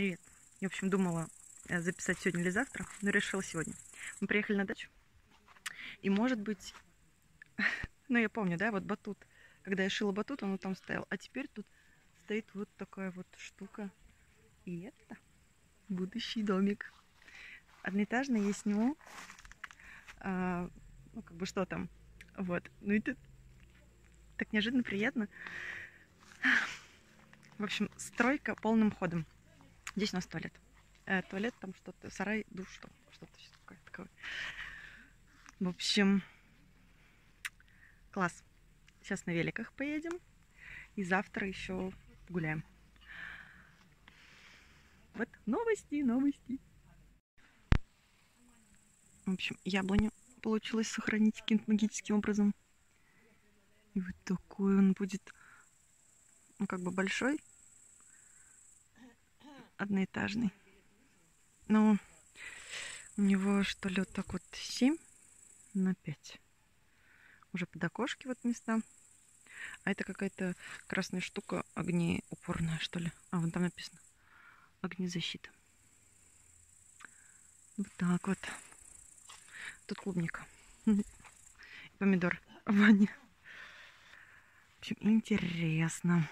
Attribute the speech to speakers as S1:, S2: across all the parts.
S1: Привет. Я, в общем, думала записать сегодня или завтра, но решила сегодня. Мы приехали на дачу. И, может быть, ну, я помню, да, вот батут. Когда я шила батут, он там стоял. А теперь тут стоит вот такая вот штука. И это будущий домик. Одноэтажный, я сниму. Ну, как бы что там. Вот. Ну, и тут так неожиданно приятно. В общем, стройка полным ходом. Здесь у нас туалет. Туалет, там что-то, сарай, душ, что-то такое. В общем, класс. Сейчас на великах поедем. И завтра еще гуляем. Вот новости. В общем, яблоню получилось сохранить каким-то магическим образом. И вот такой он будет, ну, как бы большой, одноэтажный. Но у него, что ли, вот так вот 7/5. Уже под окошки вот места. А это какая-то красная штука, огнеупорная, что ли. А, вон там написано. Огнезащита. Вот так вот. Тут клубника. Помидор в ванне. В общем, интересно.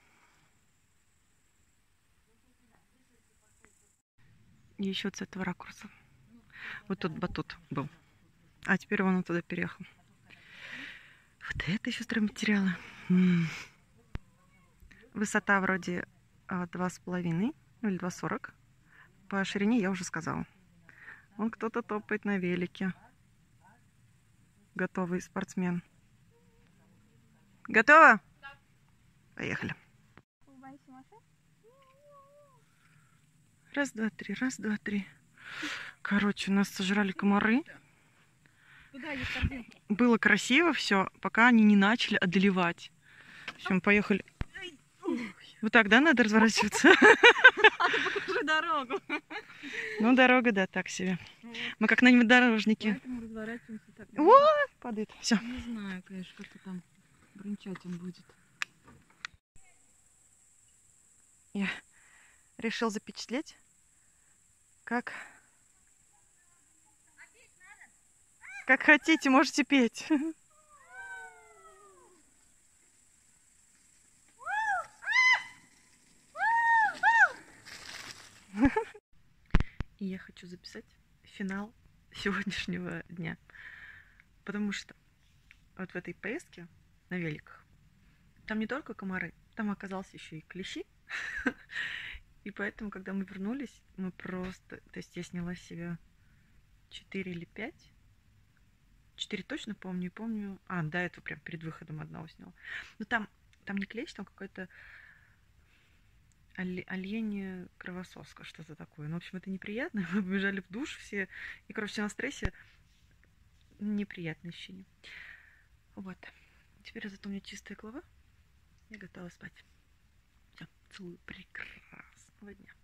S1: И еще с этого ракурса. Вот тут батут был. А теперь он туда переехал. Вот это еще стройматериалы. Высота вроде 2,5, ну или 2,40. По ширине я уже сказала. Вон кто-то топает на велике. Готовый спортсмен. Готово? Поехали. Раз, два, три. Короче, нас сожрали комары. Было красиво все, пока они не начали одолевать. В общем, поехали. Вот так, да, надо разворачиваться?
S2: Покажи дорогу.
S1: Ну, дорога, да, так себе. Мы как на внедорожнике.
S2: Поэтому разворачиваемся так.
S1: О, падает. Все.
S2: Не знаю, конечно, как-то там бренчать он будет.
S1: Я решил запечатлеть, как хотите, можете петь. И я хочу записать финал сегодняшнего дня. Потому что вот в этой поездке на великах там не только комары, там оказался еще и клещи. И поэтому, когда мы вернулись, мы просто... То есть я сняла себе 4 или 5. 4 точно помню. И помню... А, до этого прям перед выходом одного сняла. Но там не клещ, там какой-то оленья кровососка, что-то такое. Ну, в общем, это неприятно. Мы побежали в душ все. И, короче, на стрессе неприятное ощущение. Вот. Теперь зато у меня чистая голова. Я готова спать. Все, целую. Прекрасного дня.